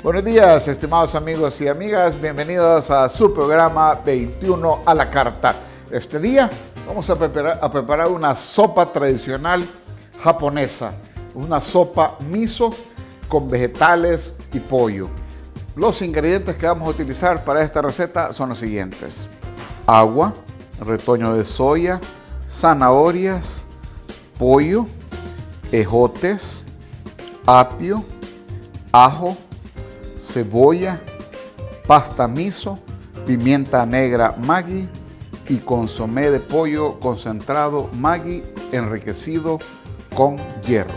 Buenos días, estimados amigos y amigas, bienvenidos a su programa 21 a la carta. Este día vamos a preparar una sopa tradicional japonesa, una sopa miso con vegetales y pollo. Los ingredientes que vamos a utilizar para esta receta son los siguientes: agua, retoño de soya, zanahorias, pollo, ejotes, apio, ajo, cebolla, pasta miso, pimienta negra Maggi y consomé de pollo concentrado Maggi enriquecido con hierro.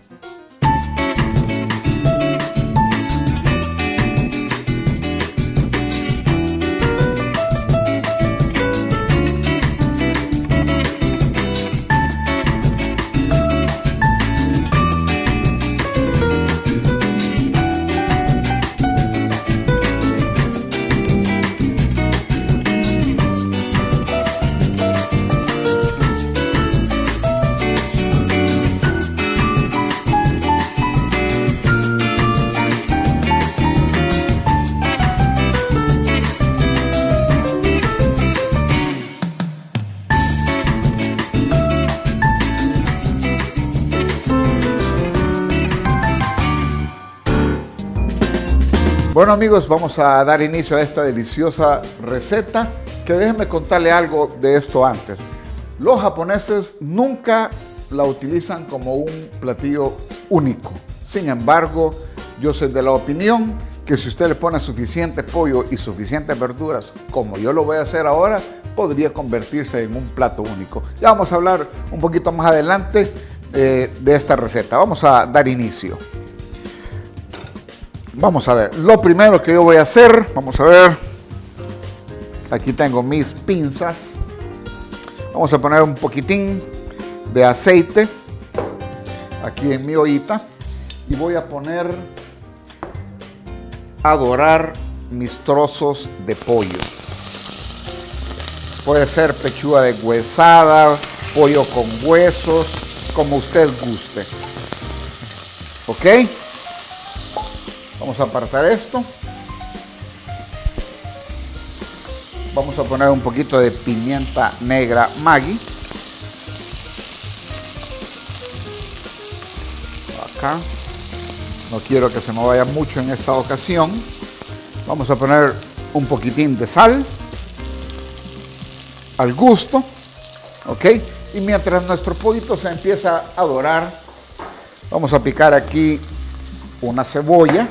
Bueno amigos, vamos a dar inicio a esta deliciosa receta, que déjenme contarle algo de esto antes. Los japoneses nunca la utilizan como un platillo único. Sin embargo, yo soy de la opinión que si usted le pone suficiente pollo y suficientes verduras, como yo lo voy a hacer ahora, podría convertirse en un plato único. Ya vamos a hablar un poquito más adelante de esta receta. Vamos a dar inicio. Vamos a ver, lo primero que yo voy a hacer, vamos a ver, aquí tengo mis pinzas, vamos a poner un poquitín de aceite aquí en mi ollita y voy a poner a dorar mis trozos de pollo. Puede ser pechuga deshuesada, pollo con huesos, como usted guste, ¿ok? Vamos a apartar esto. Vamos a poner un poquito de pimienta negra Maggi. Acá. No quiero que se me vaya mucho en esta ocasión. Vamos a poner un poquitín de sal al gusto. ¿Ok? Y mientras nuestro pollito se empieza a dorar, vamos a picar aquí una cebolla.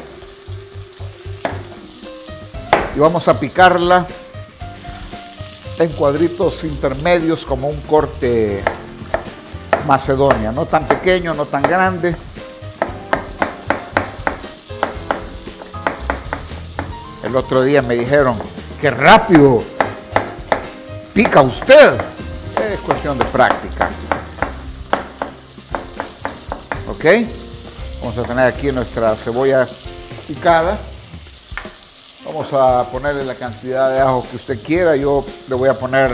Y vamos a picarla en cuadritos intermedios, como un corte Macedonia, no tan pequeño, no tan grande. El otro día me dijeron: ¡qué rápido pica usted! Es cuestión de práctica. ¿Ok? Vamos a tener aquí nuestra cebolla picada. Vamos a ponerle la cantidad de ajo que usted quiera. Yo le voy a poner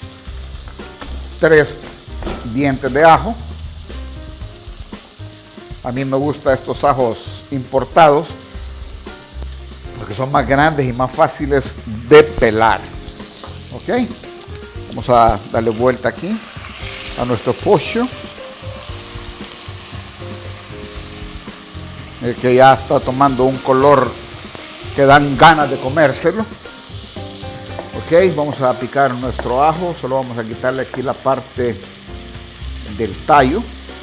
3 dientes de ajo. A mí me gustan estos ajos importados porque son más grandes y más fáciles de pelar. ¿Ok? Vamos a darle vuelta aquí a nuestro pollo, que ya está tomando un color que dan ganas de comérselo. Ok, vamos a picar nuestro ajo. Solo vamos a quitarle aquí la parte del tallo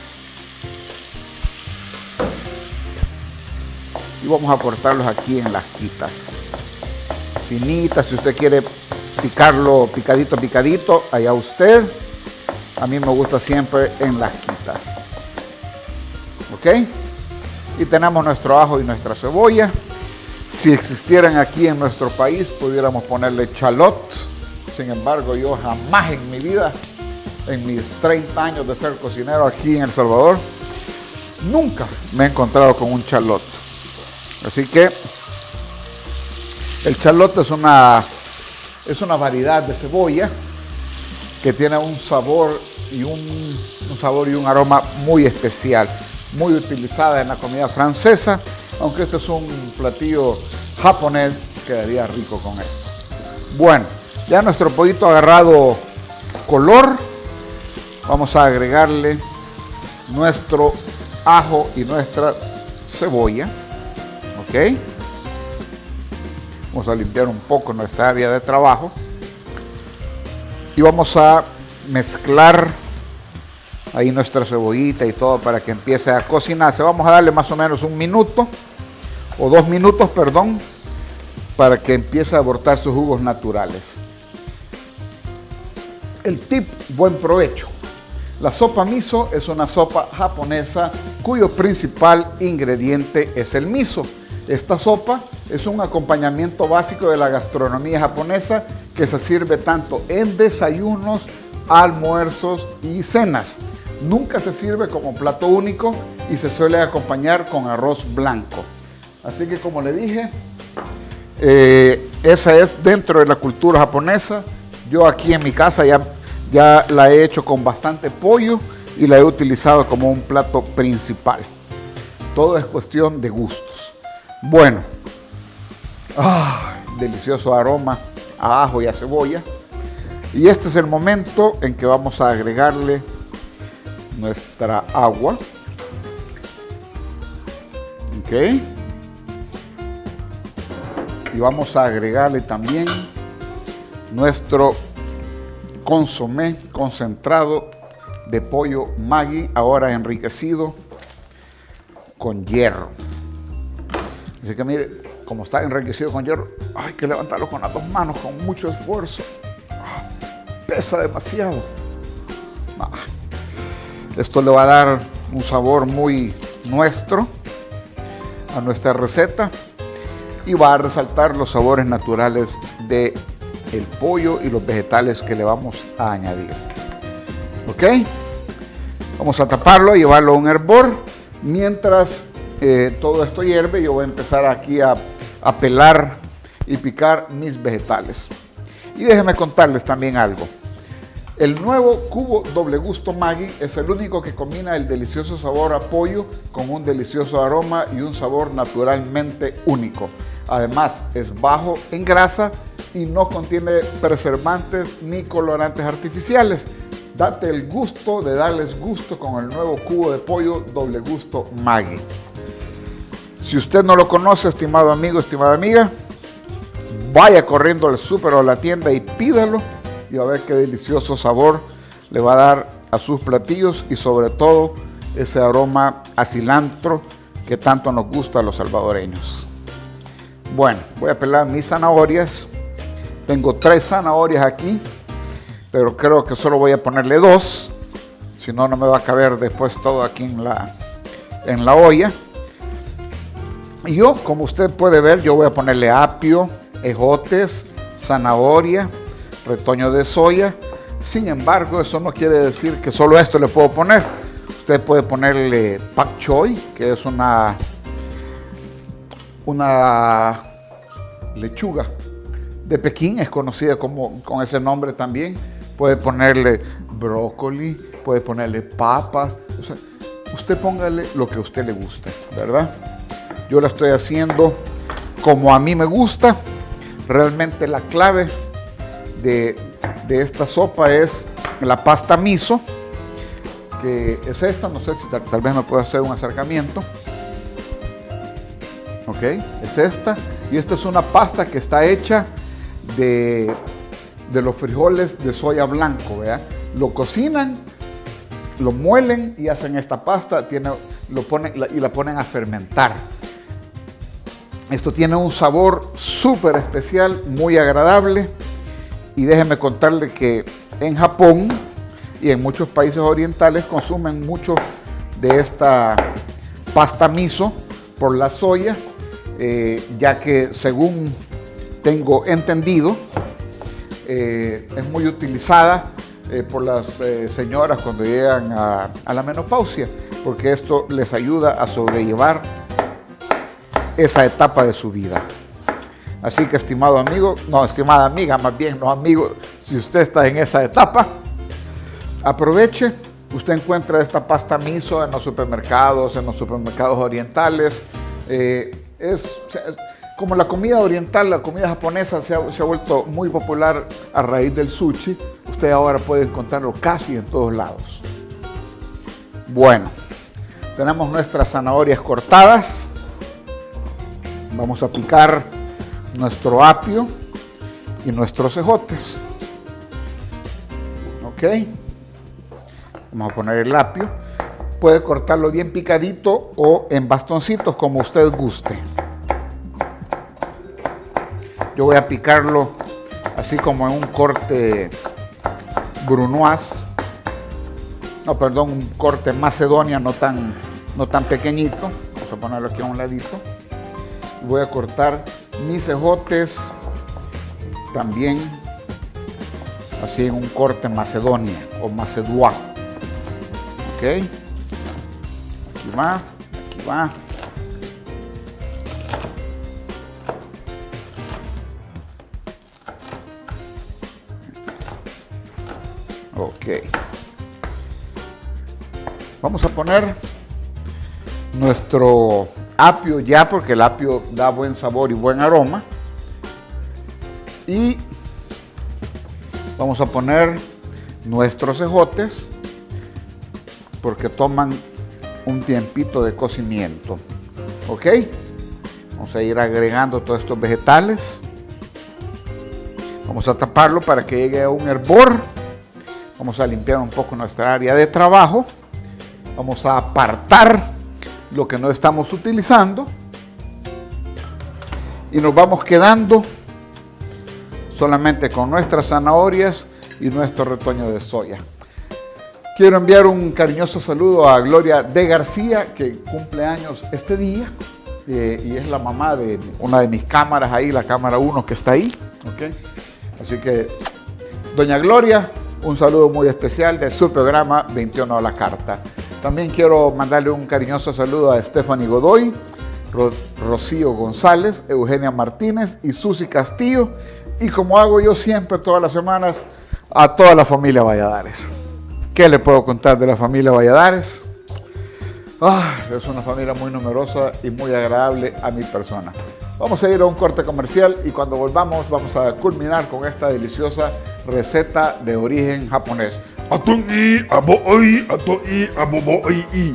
y vamos a cortarlos aquí en las quitas finitas. Si usted quiere picarlo picadito, allá usted. A mí me gusta siempre en las quitas. Ok, y tenemos nuestro ajo y nuestra cebolla. Si existieran aquí en nuestro país, pudiéramos ponerle shallot. Sin embargo, yo jamás en mi vida, en mis 30 años de ser cocinero aquí en El Salvador, nunca me he encontrado con un shallot. Así que el shallot es una variedad de cebolla que tiene un sabor y un aroma muy especial, muy utilizada en la comida francesa. aunque este es un platillo japonés, quedaría rico con esto. Bueno, ya nuestro pollito ha agarrado color. Vamos a agregarle nuestro ajo y nuestra cebolla. Ok. Vamos a limpiar un poco nuestra área de trabajo. Y vamos a mezclar ahí nuestra cebollita y todo para que empiece a cocinarse. Vamos a darle más o menos 1 minuto o 2 minutos, perdón, para que empiece a abortar sus jugos naturales. El tip, buen provecho. La sopa miso es una sopa japonesa cuyo principal ingrediente es el miso. Esta sopa es un acompañamiento básico de la gastronomía japonesa que se sirve tanto en desayunos, almuerzos y cenas. Nunca se sirve como plato único y se suele acompañar con arroz blanco. Así que, como le dije, esa es dentro de la cultura japonesa. Yo aquí en mi casa ya la he hecho con bastante pollo y la he utilizado como un plato principal. Todo es cuestión de gustos. Bueno, delicioso aroma a ajo y a cebolla. Y este es el momento en que vamos a agregarle nuestra agua. Ok. Y vamos a agregarle también nuestro consomé concentrado de pollo Maggi, ahora enriquecido con hierro. Así que mire, como está enriquecido con hierro, hay que levantarlo con las 2 manos con mucho esfuerzo. Pesa demasiado. Esto le va a dar un sabor muy nuestro a nuestra receta y va a resaltar los sabores naturales del pollo y los vegetales que le vamos a añadir. Ok, vamos a taparlo y llevarlo a un hervor. Mientras todo esto hierve, yo voy a empezar aquí a pelar y picar mis vegetales. Y déjenme contarles también algo. El nuevo cubo doble gusto Maggi es el único que combina el delicioso sabor a pollo con un delicioso aroma y un sabor naturalmente único. Además, es bajo en grasa y no contiene preservantes ni colorantes artificiales. Date el gusto de darles gusto con el nuevo cubo de pollo doble gusto Maggi. Si usted no lo conoce, estimado amigo, estimada amiga, vaya corriendo al súper o a la tienda y pídalo y va a ver qué delicioso sabor le va a dar a sus platillos y sobre todo ese aroma a cilantro que tanto nos gusta a los salvadoreños. Bueno, voy a pelar mis zanahorias. Tengo 3 zanahorias aquí, pero creo que solo voy a ponerle 2, si no, no me va a caber después todo aquí en la olla. Y yo, como usted puede ver, yo voy a ponerle apio, ejotes, zanahoria, retoño de soya. Sin embargo, eso no quiere decir que solo esto le puedo poner. Usted puede ponerle pak choi, que es una lechuga de Pekín, es conocida con ese nombre también. Puede ponerle brócoli, puede ponerle papas. O sea, usted póngale lo que a usted le guste, ¿verdad? Yo la estoy haciendo como a mí me gusta. Realmente la clave de esta sopa es la pasta miso, que es esta. No sé si tal vez me puedo hacer un acercamiento. Ok, es esta. Y esta es una pasta que está hecha de los frijoles de soya blanco, ¿verdad? Lo cocinan, lo muelen y hacen esta pasta, la ponen a fermentar. Esto tiene un sabor súper especial, muy agradable. Y déjenme contarle que en Japón y en muchos países orientales consumen mucho de esta pasta miso por la soya, ya que según tengo entendido, es muy utilizada por las señoras cuando llegan a la menopausia, porque esto les ayuda a sobrellevar esa etapa de su vida. Así que, estimado amigo, no, estimada amiga, más bien, no amigo, si usted está en esa etapa, aproveche. Usted encuentra esta pasta miso en los supermercados orientales, Es como la comida oriental, la comida japonesa se ha vuelto muy popular a raíz del sushi. Usted ahora puede encontrarlo casi en todos lados. Bueno, tenemos nuestras zanahorias cortadas. Vamos a picar nuestro apio y nuestros ejotes. Ok. Vamos a poner el apio. Puede cortarlo bien picadito o en bastoncitos, como usted guste. Yo voy a picarlo así como en un corte brunoise. No, perdón, un corte macedonia, no tan pequeñito. Vamos a ponerlo aquí a un ladito. Voy a cortar mis ejotes también así en un corte macedonia o macedois. Ok. Aquí va, aquí va. Ok. Vamos a poner nuestro apio ya, porque el apio da buen sabor y buen aroma. Y vamos a poner nuestros ejotes, porque toman un tiempito de cocimiento. Ok. Vamos a ir agregando todos estos vegetales. Vamos a taparlo para que llegue a un hervor. Vamos a limpiar un poco nuestra área de trabajo. Vamos a apartar lo que no estamos utilizando. Y nos vamos quedando solamente con nuestras zanahorias y nuestro retoño de soya. Quiero enviar un cariñoso saludo a Gloria de García, que cumple años este día. Y es la mamá de una de mis cámaras ahí, la cámara 1 que está ahí. ¿Okay? Así que, doña Gloria, un saludo muy especial de su programa 21 a la carta. También quiero mandarle un cariñoso saludo a Stephanie Godoy, Rocío González, Eugenia Martínez y Susi Castillo. Y como hago yo siempre todas las semanas, a toda la familia Valladares. ¿Qué le puedo contar de la familia Valladares? Es una familia muy numerosa y muy agradable a mi persona. Vamos a ir a un corte comercial y cuando volvamos vamos a culminar con esta deliciosa receta de origen japonés. Atoi, aboi, atoi, aboboi.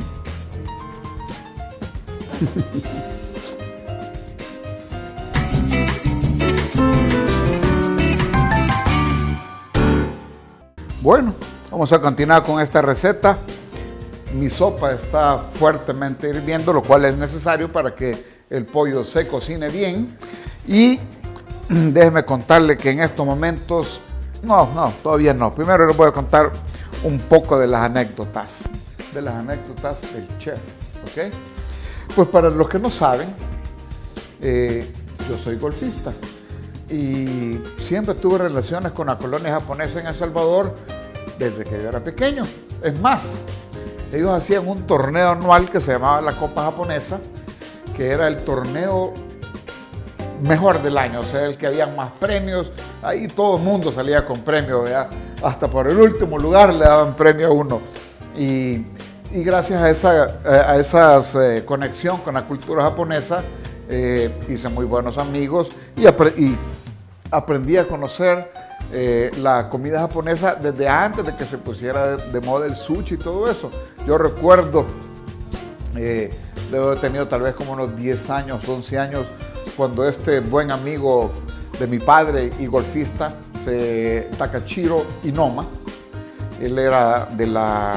Bueno, vamos a continuar con esta receta. Mi sopa está fuertemente hirviendo, lo cual es necesario para que el pollo se cocine bien. Y déjeme contarle que en estos momentos, todavía no. Primero les voy a contar un poco de las anécdotas del chef, ¿ok? Pues para los que no saben, yo soy golfista y siempre tuve relaciones con la colonia japonesa en El Salvador desde que yo era pequeño. Es más, ellos hacían un torneo anual que se llamaba la Copa Japonesa, que era el torneo mejor del año, o sea, el que había más premios. Ahí todo el mundo salía con premios, ¿verdad? Hasta por el último lugar le daban premio a uno. Y gracias a esa conexión con la cultura japonesa, hice muy buenos amigos y aprendí a conocer la comida japonesa desde antes de que se pusiera de moda el sushi y todo eso. Yo recuerdo, debo haber tenido tal vez como unos 10 años, 11 años, cuando este buen amigo de mi padre y golfista, Takachiro Inoma, él era de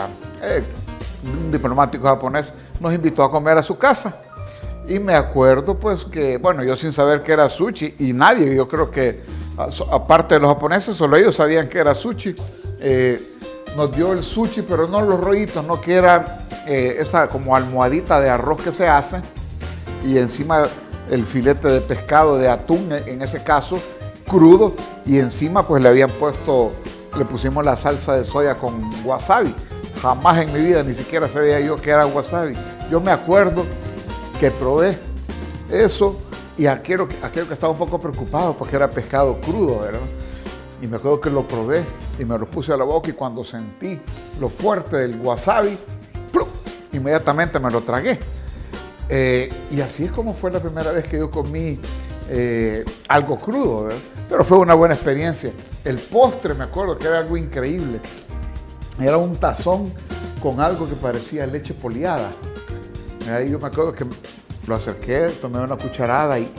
un diplomático japonés, nos invitó a comer a su casa. Y me acuerdo pues que, bueno, yo sin saber que era sushi, y nadie, yo creo que aparte de los japoneses, solo ellos sabían que era sushi. Nos dio el sushi, pero no los rollitos, no, que era esa como almohadita de arroz que se hace, y encima el filete de pescado, de atún en ese caso, crudo, y encima pues le pusimos la salsa de soya con wasabi. Jamás en mi vida ni siquiera sabía yo que era wasabi. Yo me acuerdo que probé eso y aquello que estaba un poco preocupado porque era pescado crudo, ¿verdad? Y me acuerdo que lo probé y me lo puse a la boca, y cuando sentí lo fuerte del wasabi, ¡plum!, inmediatamente me lo tragué. Y así es como fue la primera vez que yo comí algo crudo, ¿verdad? Pero fue una buena experiencia. El postre, me acuerdo que era algo increíble. Era un tazón con algo que parecía leche poliada. Ahí yo me acuerdo que lo acerqué, tomé una cucharada y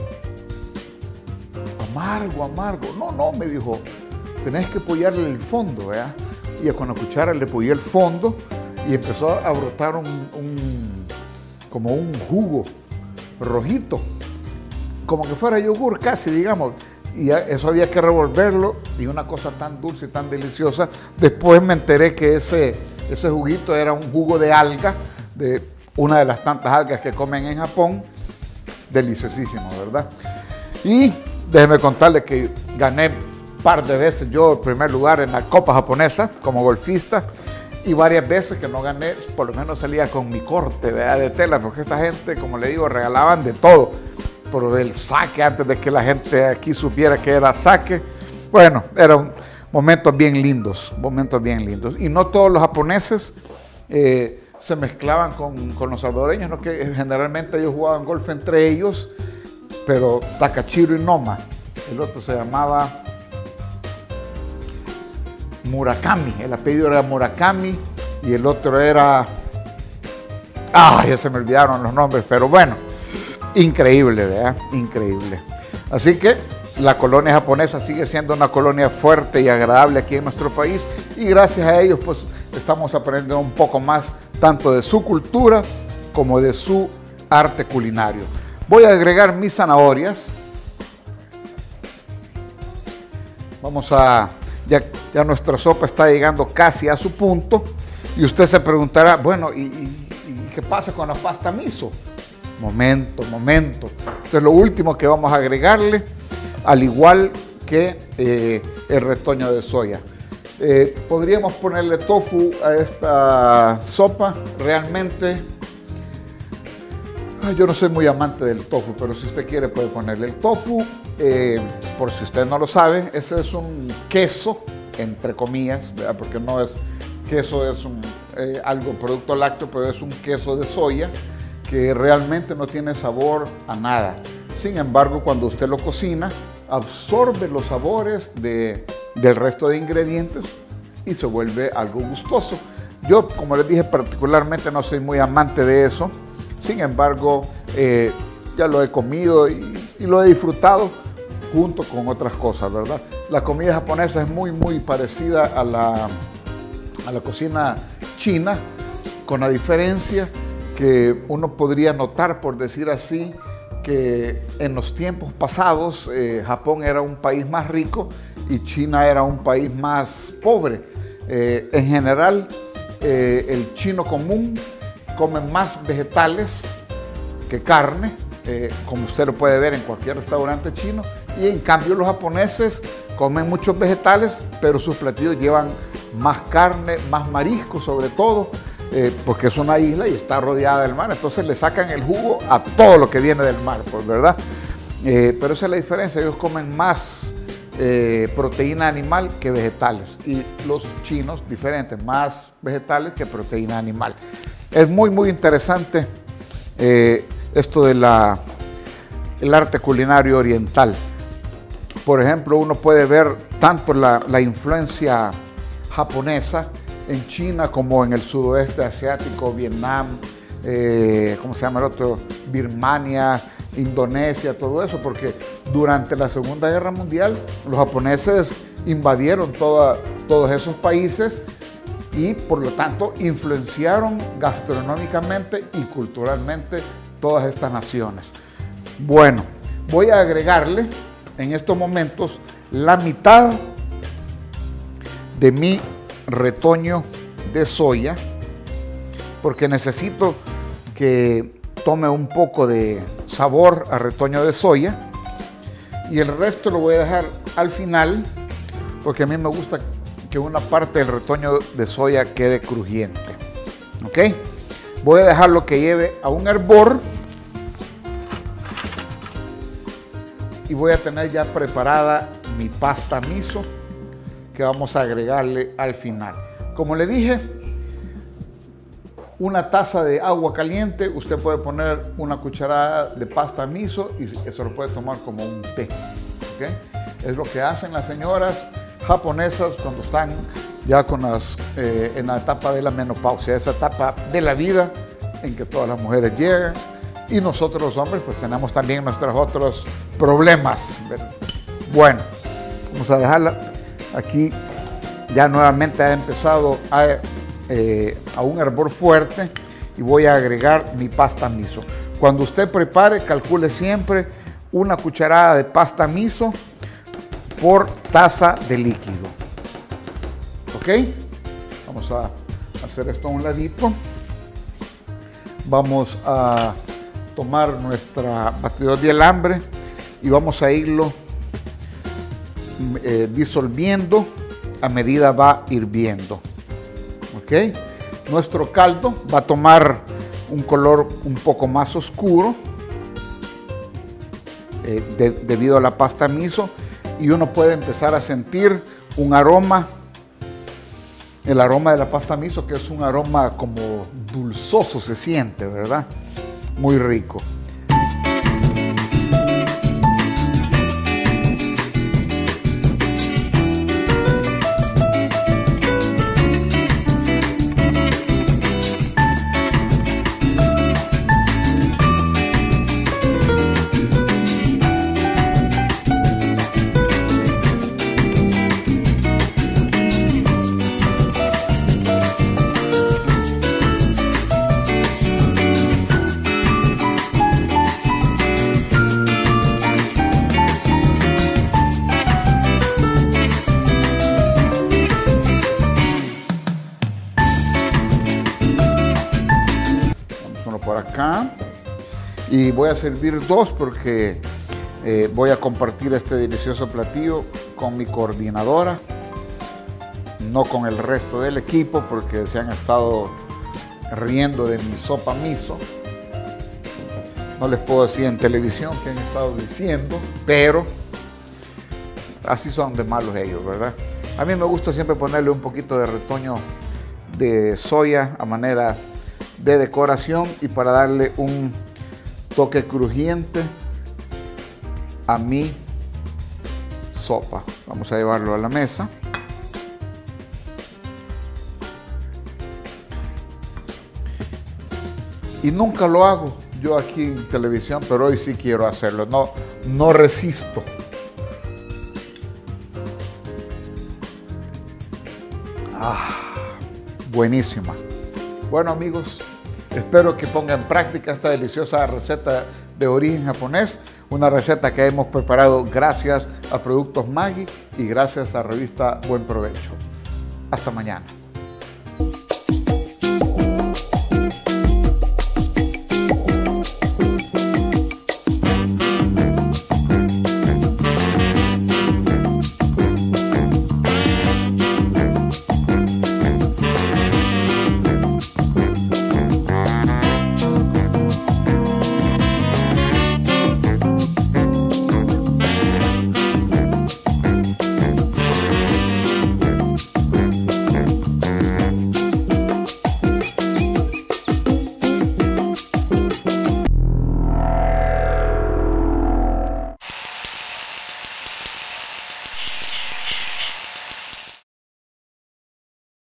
amargo, amargo. No, me dijo, tenés que apoyarle el fondo, ¿verdad? Y con la cuchara le apoyé el fondo y empezó a brotar como un jugo rojito, como que fuera yogur casi, digamos. Y eso había que revolverlo, y una cosa tan dulce y tan deliciosa. Después me enteré que ese juguito era un jugo de alga, de una de las tantas algas que comen en Japón. Deliciosísimo, ¿verdad? Y déjeme contarle que gané un par de veces yo el primer lugar en la Copa Japonesa como golfista, y varias veces que no gané, por lo menos salía con mi corte, ¿verdad?, de tela, porque esta gente, como le digo, regalaban de todo. Por el saque, antes de que la gente aquí supiera que era saque. Bueno, eran momentos bien lindos, momentos bien lindos. Y no todos los japoneses se mezclaban con los salvadoreños, ¿no? Que generalmente ellos jugaban golf entre ellos, pero Takachiro y Noma, el otro se llamaba Murakami, el apellido era Murakami, y el otro era... ya se me olvidaron los nombres, pero bueno, increíble, ¿verdad? Increíble. Así que la colonia japonesa sigue siendo una colonia fuerte y agradable aquí en nuestro país, y gracias a ellos pues estamos aprendiendo un poco más tanto de su cultura como de su arte culinario. Voy a agregar mis zanahorias. Vamos a... Ya nuestra sopa está llegando casi a su punto, y usted se preguntará, bueno, ¿y qué pasa con la pasta miso? Momento. Entonces lo último que vamos a agregarle, al igual que el retoño de soya. Podríamos ponerle tofu a esta sopa. Realmente, yo no soy muy amante del tofu, pero si usted quiere puede ponerle el tofu. Por si usted no lo sabe, ese es un queso, entre comillas, ¿verdad? Porque no es queso, es algo producto lácteo, pero es un queso de soya que realmente no tiene sabor a nada. Sin embargo, cuando usted lo cocina, absorbe los sabores del resto de ingredientes y se vuelve algo gustoso. Yo, como les dije, particularmente no soy muy amante de eso. Sin embargo, ya lo he comido y lo he disfrutado junto con otras cosas, ¿verdad? La comida japonesa es muy parecida a la cocina china, con la diferencia que uno podría notar, por decir así, que en los tiempos pasados Japón era un país más rico y China era un país más pobre. En general, el chino común come más vegetales que carne, como usted lo puede ver en cualquier restaurante chino, y en cambio los japoneses comen muchos vegetales, pero sus platillos llevan más carne, más marisco sobre todo, porque es una isla y está rodeada del mar, entonces le sacan el jugo a todo lo que viene del mar, pues, ¿verdad? Pero esa es la diferencia, ellos comen más proteína animal que vegetales, y los chinos diferentes, más vegetales que proteína animal. Es muy interesante esto de el arte culinario oriental. Por ejemplo, uno puede ver tanto la influencia japonesa en China como en el sudoeste asiático, Vietnam, ¿cómo se llama el otro? Birmania, Indonesia, todo eso, porque durante la Segunda Guerra Mundial los japoneses invadieron todos esos países y por lo tanto influenciaron gastronómicamente y culturalmente todas estas naciones. Bueno, voy a agregarle en estos momentos la mitad de mi retoño de soya, porque necesito que tome un poco de sabor a retoño de soya, y el resto lo voy a dejar al final, porque a mí me gusta que una parte del retoño de soya quede crujiente. ¿Ok? Voy a dejarlo que lleve a un hervor y voy a tener ya preparada mi pasta miso que vamos a agregarle al final. Como le dije, una taza de agua caliente, usted puede poner una cucharada de pasta miso y eso lo puede tomar como un té. ¿Okay? Es lo que hacen las señoras japonesas cuando están ya en la etapa de la menopausia, esa etapa de la vida en que todas las mujeres llegan y nosotros los hombres pues tenemos también nuestros otros problemas. Bueno, vamos a dejarla aquí. Ya nuevamente ha empezado a un hervor fuerte y voy a agregar mi pasta miso. Cuando usted prepare, calcule siempre una cucharada de pasta miso por taza de líquido. ¿Ok? Vamos a hacer esto a un ladito. Vamos a tomar nuestra batidora de alambre y vamos a irlo disolviendo a medida va hirviendo. ¿Ok? Nuestro caldo va a tomar un color un poco más oscuro debido a la pasta miso y uno puede empezar a sentir un aroma, el aroma de la pasta miso, que es un aroma como dulzoso se siente, ¿verdad? Muy rico. Por acá y voy a servir dos porque voy a compartir este delicioso platillo con mi coordinadora, no con el resto del equipo porque se han estado riendo de mi sopa miso. No les puedo decir en televisión qué han estado diciendo, pero así son de malos ellos, ¿verdad? A mí me gusta siempre ponerle un poquito de retoño de soya a manera de decoración y para darle un toque crujiente a mi sopa. Vamos a llevarlo a la mesa. Y nunca lo hago yo aquí en televisión, pero hoy sí quiero hacerlo. No resisto. Buenísima. Bueno, amigos, espero que pongan en práctica esta deliciosa receta de origen japonés, una receta que hemos preparado gracias a Productos Maggi y gracias a Revista Buen Provecho. Hasta mañana.